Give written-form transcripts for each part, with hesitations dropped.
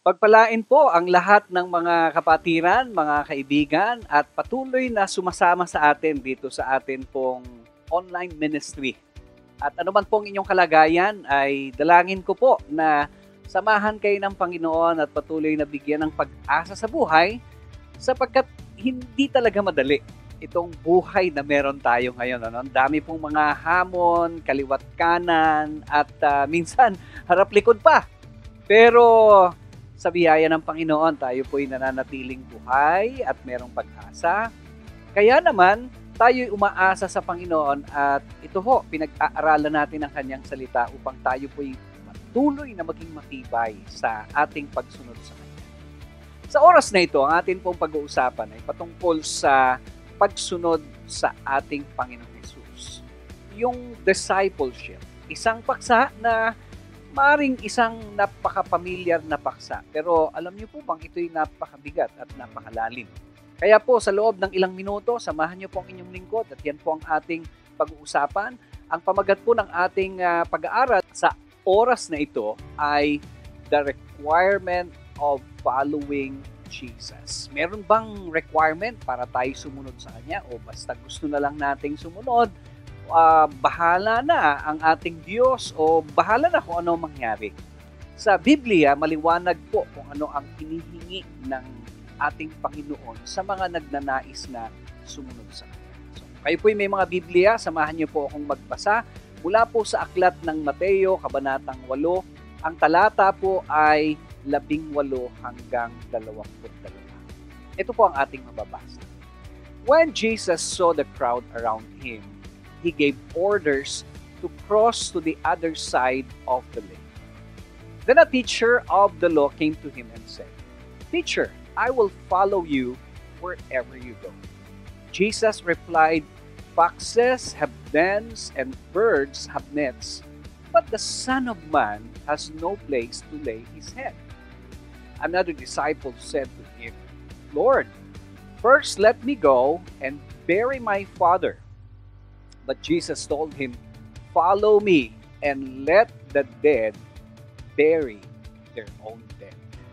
Pagpalain po ang lahat ng mga kapatiran, mga kaibigan at patuloy na sumasama sa atin dito sa atin pong online ministry. At anuman pong inyong kalagayan ay dalangin ko po na samahan kayo ng Panginoon at patuloy na bigyan ng pag-asa sa buhay sapagkat hindi talaga madali itong buhay na meron tayo ngayon. Ang dami pong mga hamon, kaliwat kanan at minsan harap likod pa. Pero sa biyaya ng Panginoon, tayo po'y nananatiling buhay at merong pag-asa. Kaya naman, tayo'y umaasa sa Panginoon at ito ho, pinag-aaralan natin ang kanyang salita upang tayo po'y patuloy na maging matibay sa ating pagsunod sa Kanya. Sa oras na ito, ang atin pong pag-uusapan ay patungkol sa pagsunod sa ating Panginoong Hesus. Yung discipleship, isang paksa na maaring isang napaka-pamilyar na paksa. Pero alam niyo po bang ito'y napakabigat at napakalalim. Kaya po sa loob ng ilang minuto, samahan niyo po ang inyong lingkod at yan po ang ating pag-uusapan. Ang pamagat po ng ating pag-aaral sa oras na ito ay the requirement of following Jesus. Meron bang requirement para tayo sumunod sa Kanya o basta gusto na lang nating sumunod? Bahala na ang ating Diyos o bahala na kung ano mangyari. Sa Biblia, maliwanag po kung ano ang hinihingi ng ating Panginoon sa mga nagnanais na sumunod sa Kanya. So, kayo po'y may mga Biblia, samahan niyo po akong magbasa mula po sa aklat ng Mateo, Kabanatang 8. Ang talata po ay 18 hanggang 22. Ito po ang ating mababasa. When Jesus saw the crowd around Him, He gave orders to cross to the other side of the lake. Then a teacher of the law came to him and said, "Teacher, I will follow you wherever you go." Jesus replied, "Foxes have dens and birds have nets, but the Son of Man has no place to lay his head." Another disciple said to him, "Lord, first let me go and bury my father." But Jesus told him, "Follow me and let the dead bury their own dead."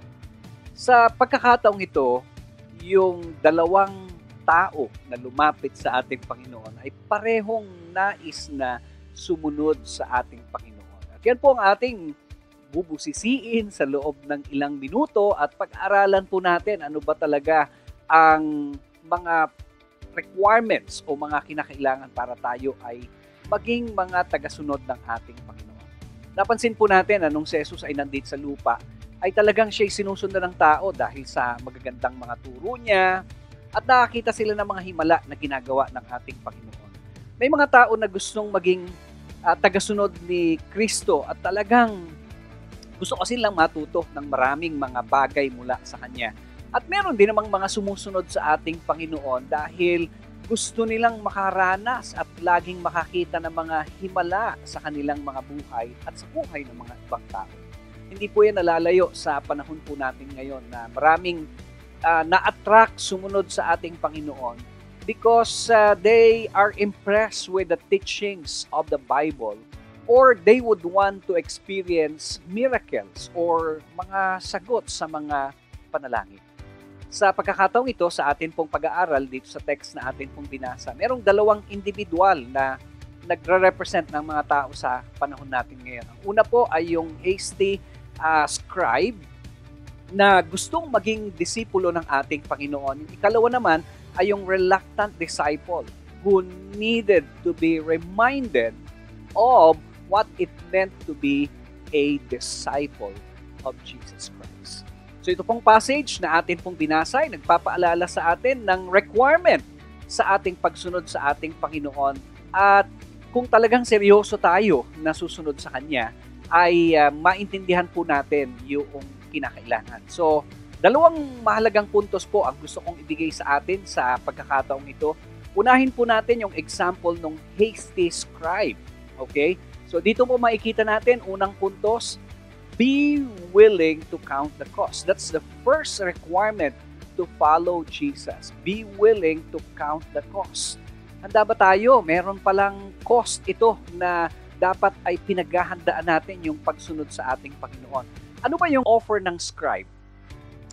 Sa pagkakataong ito, yung dalawang tao na lumapit sa ating Panginoon ay parehong nais na sumunod sa ating Panginoon. At yan po ang ating bubusisiin sa loob ng ilang minuto at pag-aralan po natin ano ba talaga ang mga requirements o mga kinakailangan para tayo ay maging mga tagasunod ng ating Panginoon. Napansin po natin na nung si Jesus ay nandito sa lupa, ay talagang siya'y sinusundan ng tao dahil sa magagandang mga turo niya at nakakita sila ng mga himala na ginagawa ng ating Panginoon. May mga tao na gustong maging tagasunod ni Kristo at talagang gusto kasi lang matuto ng maraming mga bagay mula sa Kanya. At meron din namang mga sumusunod sa ating Panginoon dahil gusto nilang makaranas at laging makakita ng mga himala sa kanilang mga buhay at sa buhay ng mga ibang tao. Hindi po yan nalalayo sa panahon po natin ngayon na maraming na-attract sumunod sa ating Panginoon because they are impressed with the teachings of the Bible or they would want to experience miracles or mga sagot sa mga panalangin. Sa pagkakataong ito, sa atin pong pag-aaral dito sa text na atin pong binasa, merong dalawang individual na nagre-represent ng mga tao sa panahon natin ngayon. Ang una po ay yung hasty scribe na gustong maging disipulo ng ating Panginoon. Yung ikalawa naman ay yung reluctant disciple who needed to be reminded of what it meant to be a disciple of Jesus Christ. So ito pong passage na atin pong binasa ay nagpapaalala sa atin ng requirement sa ating pagsunod sa ating Panginoon at kung talagang seryoso tayo na susunod sa Kanya ay maintindihan po natin yung kinakailangan. So dalawang mahalagang puntos po ang gusto kong ibigay sa atin sa pagkakataong ito. Unahin po natin yung example ng hasty scribe. Okay? So dito po makikita natin unang puntos, be willing to count the cost. That's the first requirement to follow Jesus. Be willing to count the cost. Handa ba tayo? Meron palang cost ito na dapat ay pinaghahandaan natin yung pagsunod sa ating Panginoon. Ano ba yung offer ng scribe?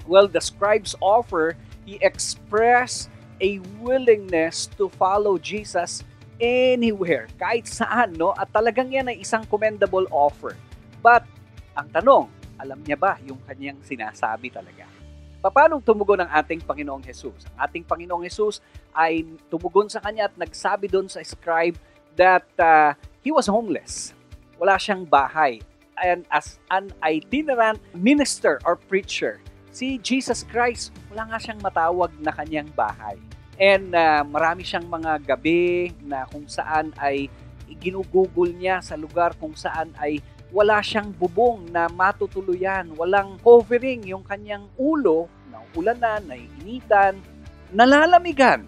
Well, the scribe's offer, he expressed a willingness to follow Jesus anywhere, kahit saan, no? At talagang yan ay isang commendable offer. But, ang tanong, alam niya ba yung kanyang sinasabi talaga? Paano tumugon ang ating Panginoong Jesus? Ang ating Panginoong Jesus ay tumugon sa kanya at nagsabi doon sa scribe that he was homeless. Wala siyang bahay. And as an itinerant minister or preacher, si Jesus Christ, wala nga siyang matawag na kanyang bahay. And marami siyang mga gabi na kung saan ay ginugugol niya sa lugar kung saan ay wala siyang bubong na matutuluyan, walang covering yung kanyang ulo, naulanan, naiinitan, nalalamigan.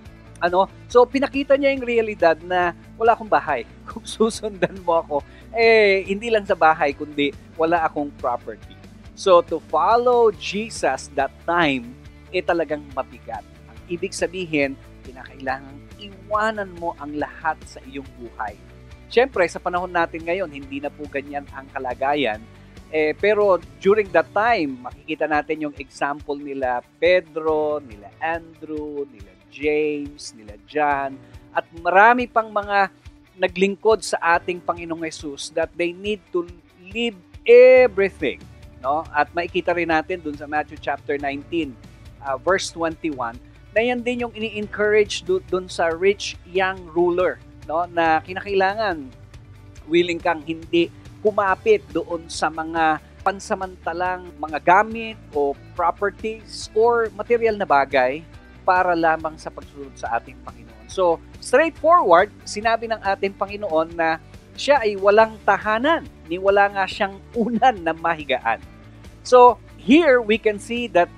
So pinakita niya yung realidad na wala akong bahay. Kung susundan mo ako, hindi lang sa bahay, kundi wala akong property. So to follow Jesus that time, talagang mabigat. Ang ibig sabihin, kinakailangan iwanan mo ang lahat sa iyong buhay. Siyempre, sa panahon natin ngayon, hindi na po ganyan ang kalagayan. Pero during that time, makikita natin yung example nila Pedro, nila Andrew, nila James, nila John, at marami pang mga naglingkod sa ating Panginoong Jesus that they need to leave everything. No? At makikita rin natin dun sa Matthew chapter 19, verse 21, na yan din yung ini-encourage dun sa rich young ruler. No, na kinakailangan willing kang hindi kumapit doon sa mga pansamantalang mga gamit o properties or material na bagay para lamang sa pagsunod sa ating Panginoon. So, straightforward, sinabi ng ating Panginoon na siya ay walang tahanan, ni wala nga siyang unan na mahigaan. So, here we can see that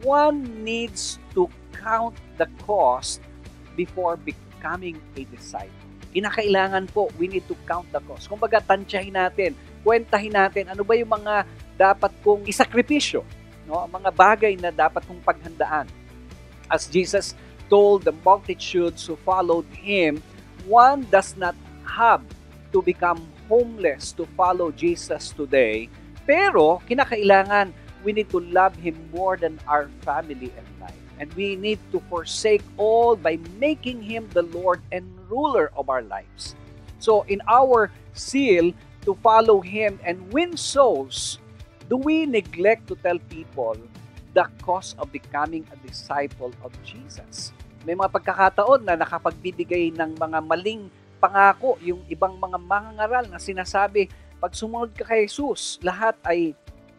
one needs to count the cost before becoming a disciple. Kinakailangan po, we need to count the cost. Kumbaga, tansyahin natin, kwentahin natin, ano ba yung mga dapat kong isakripisyo, no? Mga bagay na dapat kong paghandaan. As Jesus told the multitudes who followed Him, one does not have to become homeless to follow Jesus today, pero kinakailangan, we need to love Him more than our family and life. And we need to forsake all by making Him the Lord and ruler of our lives. So in our zeal to follow Him and win souls, do we neglect to tell people the cost of becoming a disciple of Jesus? May mga pagkakataon na nakapagbibigay ng mga maling pangako yung ibang mga mangangaral na sinasabi, pag sumunod ka kay Jesus, lahat ay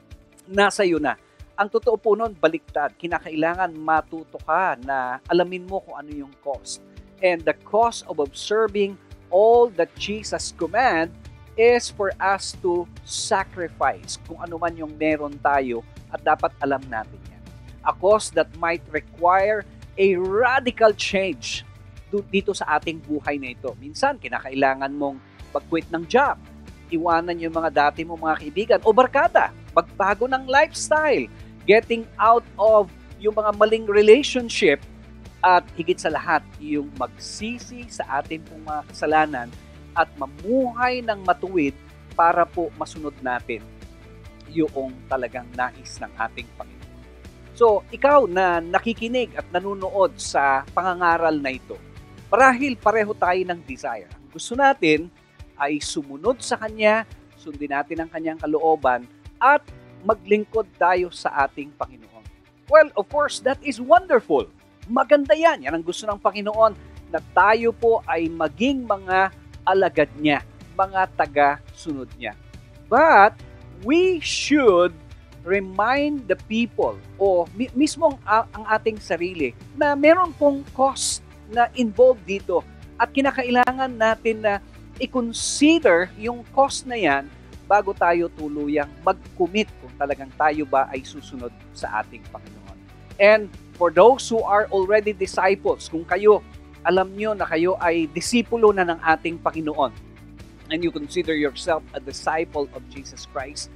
nasa iyo na. Ang totoo po nun, baliktad. Kinakailangan matuto ka na alamin mo kung ano yung cost. And the cost of observing all that Jesus command is for us to sacrifice kung ano man yung meron tayo at dapat alam natin yan. A cost that might require a radical change dito sa ating buhay na ito. Minsan, kinakailangan mong mag-quit ng job, iwanan yung mga dati mong mga kaibigan o barkada, magbago ng lifestyle, getting out of yung mga maling relationship, at higit sa lahat, yung magsisi sa ating pong mga kasalanan at mamuhay ng matuwid para po masunod natin yung talagang nais ng ating Panginoon. So, ikaw na nakikinig at nanunood sa pangangaral na ito, marahil pareho tayo ng desire. Ang gusto natin ay sumunod sa Kanya, sundin natin ang Kanyang kalooban, at maglingkod tayo sa ating Panginoon. Well, of course, that is wonderful. Maganda yan. Yan ang gusto ng Panginoon, na tayo po ay maging mga alagad niya, mga taga-sunod niya. But we should remind the people o mismo ang ating sarili na meron pong cost na involved dito at kinakailangan natin na i-consider yung cost na yan bago tayo tuluyang mag-commit kung talagang tayo ba ay susunod sa ating Panginoon. And for those who are already disciples, kung kayo, alam nyo na kayo ay disipulo na ng ating Panginoon, and you consider yourself a disciple of Jesus Christ,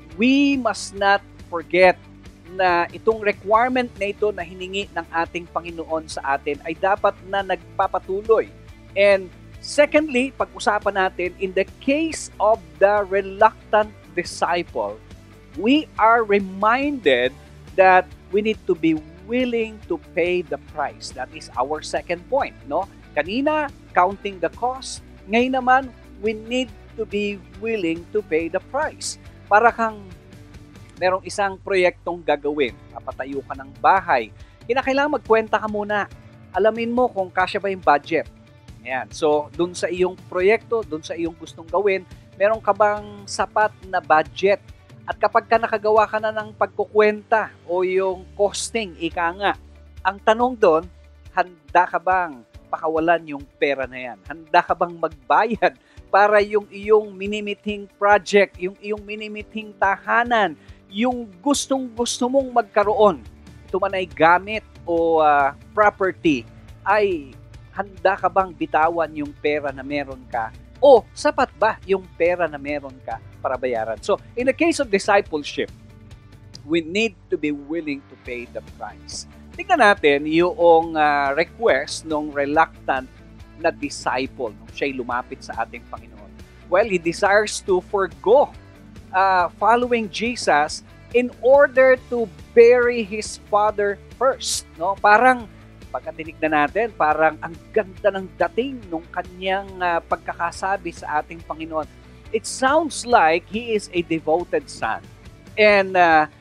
we must not forget na itong requirement na ito na hiningi ng ating Panginoon sa atin ay dapat na nagpapatuloy. And secondly, pag-usapan natin, in the case of the reluctant disciple, we are reminded that we need to be willing to pay the price. That is our second point, no? Kanina, counting the cost. Ngayon naman, we need to be willing to pay the price. Para kang merong isang proyektong gagawin, papatayo ka ng bahay, kinakailangan magkwenta ka muna. Alamin mo kung kasya ba yung budget. Ayan. So, dun sa iyong proyekto, dun sa iyong gustong gawin, meron ka bang sapat na budget? At kapag ka nakagawa ka na ng pagkukwenta o yung costing, ika nga, ang tanong doon, handa ka bang pakawalan yung pera na yan? Handa ka bang magbayad para yung iyong minimithing project, yung iyong minimithing tahanan, yung gustong-gusto mong magkaroon, ito man ay gamit o property, ay handa ka bang bitawan yung pera na meron ka? O sapat ba yung pera na meron ka para bayaran? So, in the case of discipleship, we need to be willing to pay the price. Tingnan natin yung request ng reluctant na disciple nung siya'y lumapit sa ating Panginoon. Well, he desires to forgo following Jesus in order to bury his father first. No? Parang pagkatinig na natin, parang ang ganda ng dating nung kanyang pagkakasabi sa ating Panginoon. It sounds like he is a devoted son. And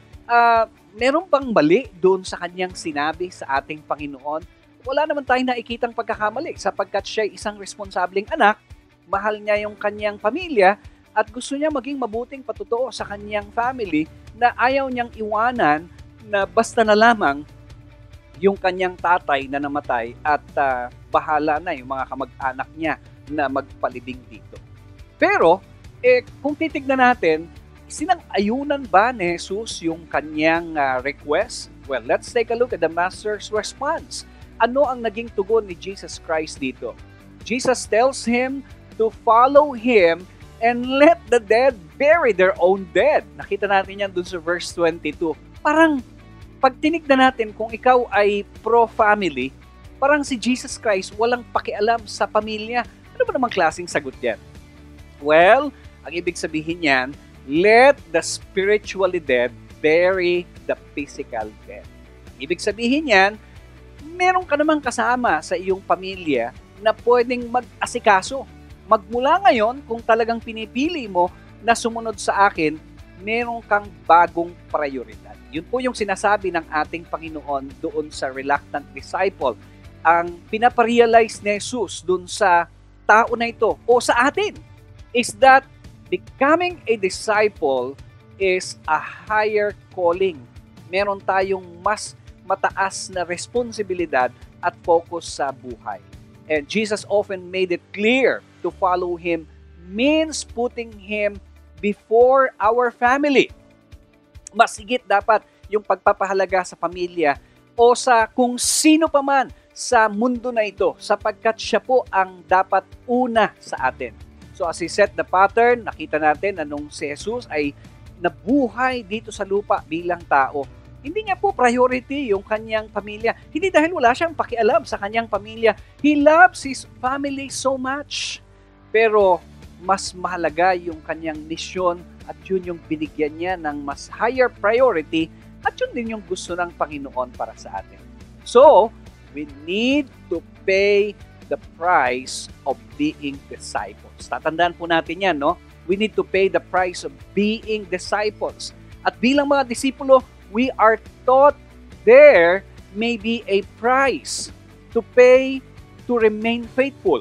meron bang mali doon sa kanyang sinabi sa ating Panginoon? Wala naman tayong nakikitang pagkakamali sapagkat siya ay isang responsableng anak, mahal niya yung kanyang pamilya, at gusto niya maging mabuting patutuo sa kanyang family na ayaw niyang iwanan na basta na lamang yung kanyang tatay na namatay at bahala na yung mga kamag-anak niya na magpalibing dito. Pero, kung titignan natin, sinang-ayunan ba ni Jesus yung kanyang request? Well, let's take a look at the Master's response. Ano ang naging tugon ni Jesus Christ dito? Jesus tells him to follow him and let the dead bury their own dead. Nakita natin yan dun sa verse 22. Parang pag tinignan natin kung ikaw ay pro-family, parang si Jesus Christ walang pakialam sa pamilya. Ano ba namang klaseng sagot yan? Well, ang ibig sabihin yan, let the spiritually dead bury the physical dead. Ang ibig sabihin yan, meron ka namang kasama sa iyong pamilya na pwedeng mag-asikaso. Magmula ngayon, kung talagang pinipili mo na sumunod sa akin, meron kang bagong prioridad. Yun po yung sinasabi ng ating Panginoon doon sa reluctant disciple. Ang pinaparealize ni Jesus doon sa tao na ito o sa atin is that becoming a disciple is a higher calling. Meron tayong mas mataas na responsibilidad at focus sa buhay. And Jesus often made it clear to follow Him means putting Him before our family. Mas higit dapat yung pagpapahalaga sa pamilya o sa kung sino pa man sa mundo na ito sapagkat siya po ang dapat una sa atin. So as he set the pattern, nakita natin na nung si Jesus ay nabuhay dito sa lupa bilang tao. Hindi niya po priority yung kanyang pamilya. Hindi dahil wala siyang pakialam sa kanyang pamilya. He loves his family so much. Pero mas mahalaga yung kanyang misyon at yun yung binigyan niya ng mas higher priority at yun din yung gusto ng Panginoon para sa atin. So, we need to pay the price of being disciples. Tatandaan po natin yan, no? We need to pay the price of being disciples. At bilang mga disipulo, we are taught there may be a price to pay to remain faithful.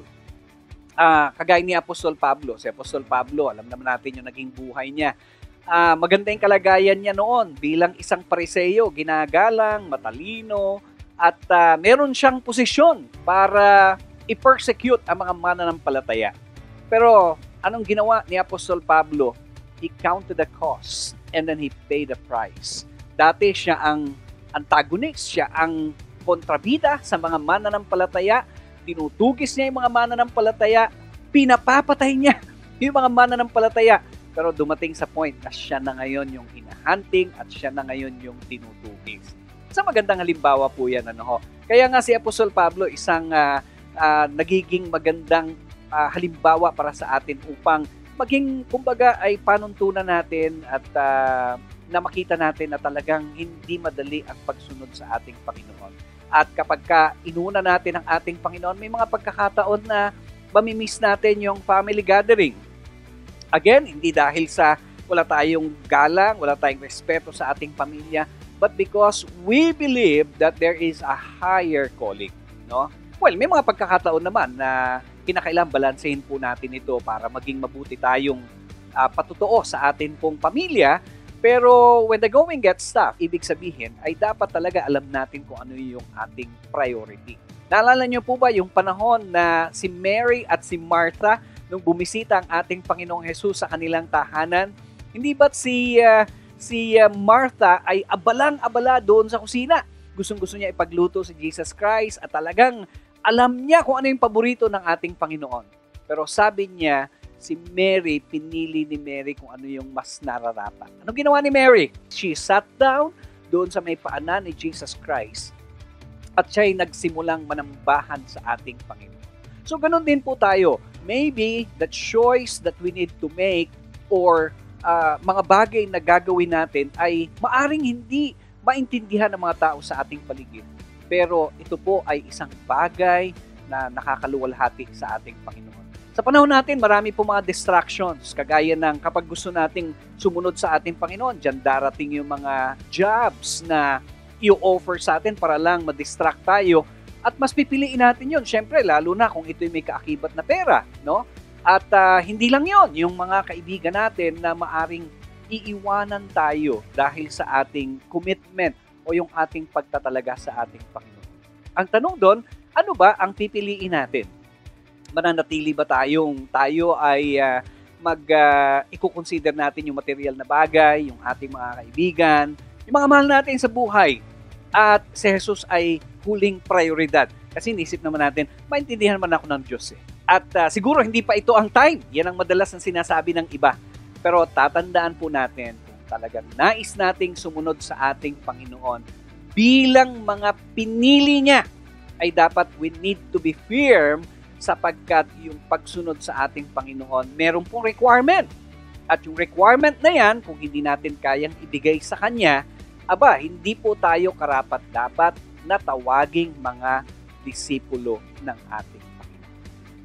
Kagaya ni Apostol Pablo. Si Apostol Pablo, alam naman natin yung naging buhay niya. Maganda yung kalagayan niya noon bilang isang Pariseo, ginagalang, matalino, at meron siyang posisyon para i-persecute ang mga mananampalataya. Pero anong ginawa ni Apostol Pablo? He counted the cost and then he paid the price. Dati siya ang antagonist, siya ang kontrabida sa mga mananampalataya. Tinutugis niya yung mga mananampalataya, pinapapatay niya yung mga mananampalataya. Pero dumating sa point na siya na ngayon yung hinahunting at siya na ngayon yung tinutugis. Sa magandang halimbawa po yan. Kaya nga si Apostol Pablo isang nagiging magandang halimbawa para sa atin upang maging, kumbaga, ay panuntunan natin at na makita natin na talagang hindi madali ang pagsunod sa ating Panginoon. At kapag inuna natin ang ating Panginoon, may mga pagkakataon na mamimiss natin yung family gathering. Again, hindi dahil sa wala tayong galang, wala tayong respeto sa ating pamilya, but because we believe that there is a higher calling, no? Well, may mga pagkakataon naman na kinakailangan balansehin po natin ito para maging mabuti tayong patutuo sa atin pong pamilya. Pero when the going gets tough, ibig sabihin ay dapat talaga alam natin kung ano yung ating priority. Naalala niyo po ba yung panahon na si Mary at si Martha nung bumisita ang ating Panginoong Jesus sa kanilang tahanan? Hindi ba't si Martha ay abalang-abala doon sa kusina? Gustong-gusto niya ipagluto si Jesus Christ at talagang alam niya kung ano yung paborito ng ating Panginoon. Pero sabi niya, si Mary, pinili ni Mary kung ano yung mas nararapat. Anong ginawa ni Mary? She sat down doon sa may paanan ni Jesus Christ at siya'y nagsimulang manambahan sa ating Panginoon. So ganun din po tayo. Maybe the choice that we need to make or mga bagay na gagawin natin ay maaring hindi maintindihan ng mga tao sa ating paligid. Pero ito po ay isang bagay na nakakaluwalhati sa ating Panginoon. Sa panahon natin, marami po mga distractions. Kagaya ng kapag gusto nating sumunod sa ating Panginoon, dyan darating yung mga jobs na i-offer sa atin para lang ma-distract tayo. At mas pipiliin natin yun. Siyempre, lalo na kung ito'y may kaakibat na pera, no? At hindi lang yon, yung mga kaibigan natin na maaring iiwanan tayo dahil sa ating commitment o yung ating pagtatalaga sa ating Panginoon. Ang tanong doon, ano ba ang pipiliin natin? Mananatili ba tayo ay i-consider natin yung material na bagay, yung ating mga kaibigan, yung mga mahal natin sa buhay, at si Jesus ay huling prioridad. Kasi inisip naman natin, maintindihan man ako ng Diyos eh. At siguro hindi pa ito ang time. Yan ang madalas na sinasabi ng iba. Pero tatandaan po natin kung talagang nais nating sumunod sa ating Panginoon bilang mga pinili niya, ay dapat we need to be firm sapagkat yung pagsunod sa ating Panginoon, meron pong requirement. At yung requirement na yan, kung hindi natin kayang ibigay sa Kanya, hindi po tayo karapat-dapat na tawaging mga disipulo ng ating Panginoon.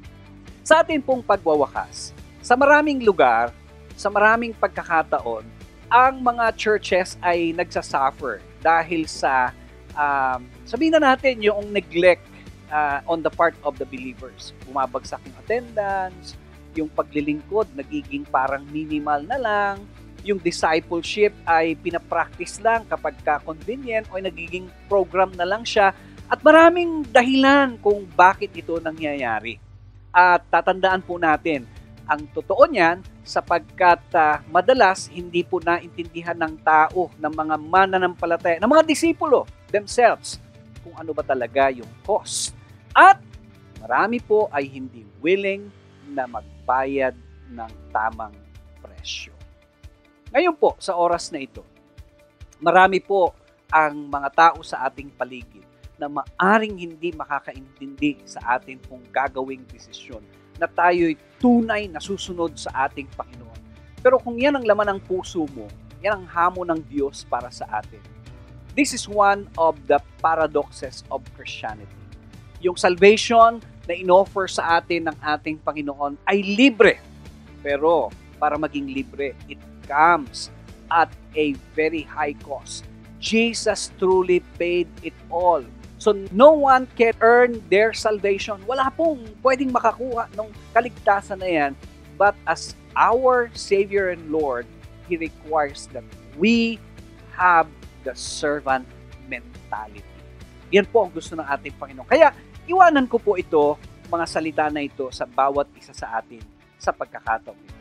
Sa atin pong pagwawakas, sa maraming lugar, sa maraming pagkakataon, ang mga churches ay nagsasuffer dahil sa, sabihin na natin, yung neglect on the part of the believers. Bumabagsak yung attendance, yung paglilingkod nagiging parang minimal na lang, yung discipleship ay pinapractice lang kapag convenient o nagiging program na lang siya, at maraming dahilan kung bakit ito nangyayari. At tatandaan po natin, ang totoo niyan sapagkat madalas hindi po naintindihan ng tao, ng mga mananampalataya, ng mga disipulo themselves kung ano ba talaga yung cost. At marami po ay hindi willing na magbayad ng tamang presyo. Ngayon po, sa oras na ito, marami po ang mga tao sa ating paligid na maaring hindi makakaintindi sa ating pong gagawing desisyon na tayo'y tunay na susunod sa ating Panginoon. Pero kung yan ang laman ng puso mo, yan ang hamon ng Diyos para sa atin. This is one of the paradoxes of Christianity. Yung salvation na inoffer sa atin ng ating Panginoon ay libre. Pero para maging libre, it comes at a very high cost. Jesus truly paid it all. So no one can earn their salvation. Wala pong pwedeng makakuha ng kaligtasan na yan. But as our Savior and Lord, He requires that we have the servant mentality. Yan po ang gusto ng ating Panginoon. Kaya iwanan ko po ito, mga salita na ito, sa bawat isa sa atin sa pagkakataon ito.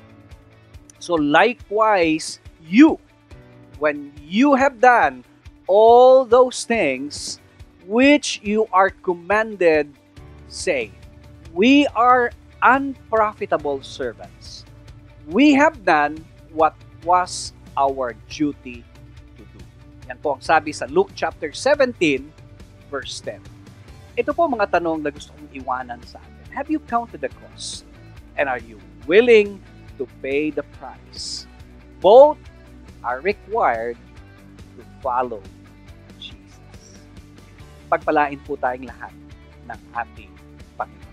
So likewise, when you have done all those things which you are commanded, say, we are unprofitable servants. We have done what was our duty to do. Yan po ang sabi sa Luke chapter 17, verse 10. Ito po mga tanong na gusto kong iwanan sa atin. Have you counted the cost? And are you willing to pay the price? Both are required to follow Jesus. Pagpalain po tayong lahat ng ating Panginoon.